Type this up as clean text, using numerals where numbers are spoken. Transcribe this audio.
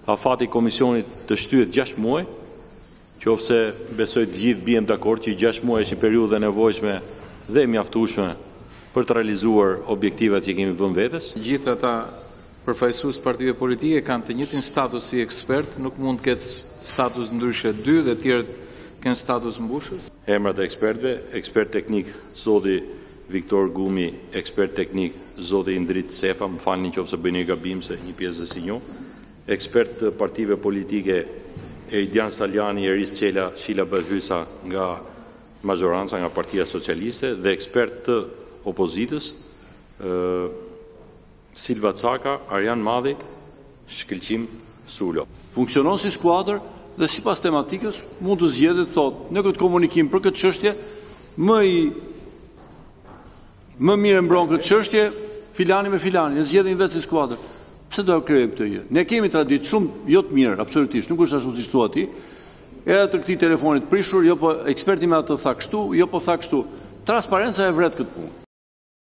afati komisionit të shtyhet 6 muaj, qofse besoj të gjithë bien dakord që 6 muaj është një periudhë e nevojshme dhe e mjaftueshme për të realizuar objektivat që kemi vënë vetes. Gjithë ata përfaqësues partive politike kanë të njëjtin status si ekspert, nuk mund të ketë status ndryshe 2 dhe të tjerët kanë status mbushës. Emrat e ekspertëve, ekspert teknik zoti Viktor Gumi, ekspert teknik zoti Indrit Sefa, më falni nëse bëj një gabim se një pjesë e njoh. Ekspert të partive politike Eridian Saljani, Eris Qela, Shila Bëhysa nga majoranca, nga Partia Socialiste, dhe ekspert të opozitës Silva Caka, Arjan Madhi, Shkëlqim Sulo. Funksionon si skuadër dhe sipas tematikës mund të zgjedhet thotë në këtë komunikim për këtë çështje më mirë mbron këtë çështje filani me filanin, e zgjedhin vetë si skuadër. Pse do të krijojë këtë gjë? Ne kemi traditë shumë jo të mirë, absolutisht, nuk është ashtu siç thua ti. Edhe të këtij telefonit prishur, jo po eksperti me atë tha kështu, jo po tha kështu. Transparenca e vret këtë punë.